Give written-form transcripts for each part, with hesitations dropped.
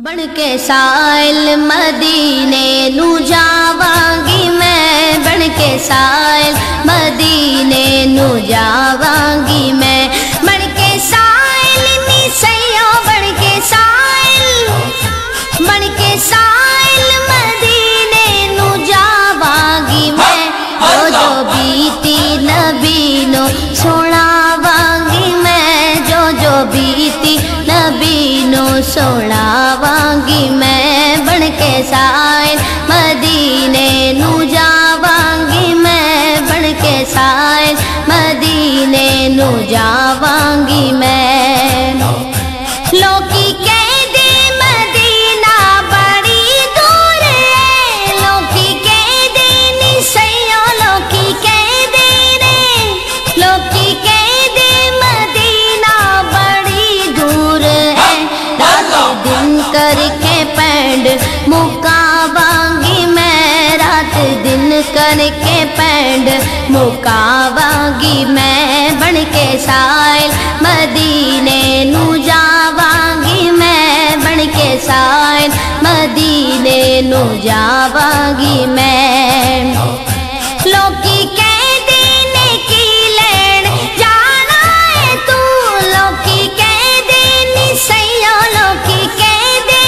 بن کے سائل مدینے نو جاواਂਗੀ میں، بن کے سائل مدینے نو جاواਂਗੀ میں، بن کے سائل نی سیوں بن کے سائل مدینے نو جاواਂਗੀ میں، جو بیتی نبی نو سناواਂਗੀ میں، جو بیتی نبی نو سناواਂਗੀ میں، بن کے سائل مدینے نو جاواਂਗੀ میں، بن کے سائل مدینے نو جاواਂਗੀ میں۔ لوکی کہندے مدینہ بڑی دور ہے، لوکی کہندے نی سیوں لوکی کہندے نے، لوکی کہندے مدینہ بڑی دور ہے، رات دن کر کے پینڈ مکاواਂਗੀ میں، رات دن کر کے پینڈ مکاواਂਗੀ میں، بن کے سائل مدینے نو جاواਂਗੀ میں، بن کے سائل مدینے نو جاواਂਗੀ میں۔ لوکی کہندے نے کی لین جانا ہے تو، لوکی کہندے نی سیوں لوکی کہندے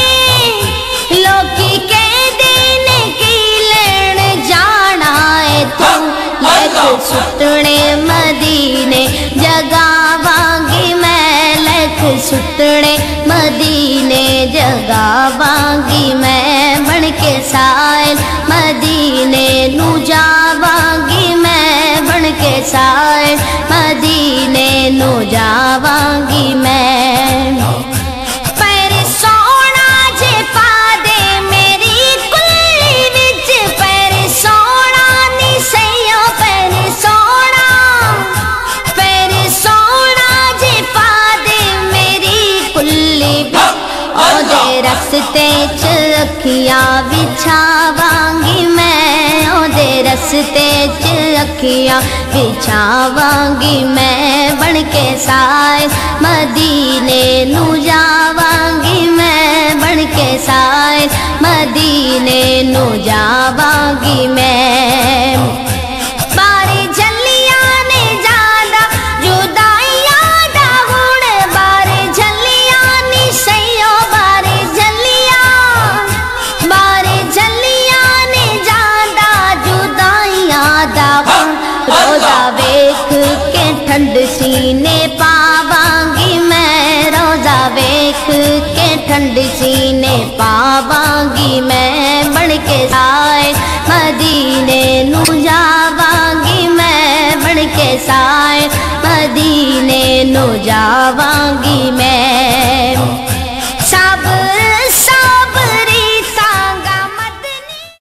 نے کی لین جانا ہے تو، لکھ سٹنے مدینے جگاواਂਗੀ میں، لکھ سٹنے مدینے جگاواਂਗੀ میں، بن کے سائل مدینے نو جاواਂਗੀ میں، بن کے سائل مدینے نو جاواਂਗੀ میں۔ پیر سونا جے پا دے میری کلی وچ، پیر سونا نی سیوں پیر سونا جے پا دے میری کلی وچ، اودے رستے چ اکھیاں بچھاواਂਗੀ میں، اودے رستے چ اکھیاں بچھاواਂਗੀ میں، بن کے سائل مدینے نو جاواਂਗੀ میں، بن کے سائل مدینے نو جاواਂਗੀ میں۔ بارے جھلیاں نے جانا جدائیاں دا ہن، بارے جھلیاں نی سیوں بارے جھلیاں نے جانا جدائیاں دا ہن، روزہ ویکھ کے ٹھنڈ سینے پاواਂਗੀ میں، روزہ ویکھ کے ٹھنڈ سینے پاواਂਗੀ میں، بن کے سائل مدینے نو جاواਂਗੀ میں، بن کے سائل مدینے نو جاواਂਗੀ میں۔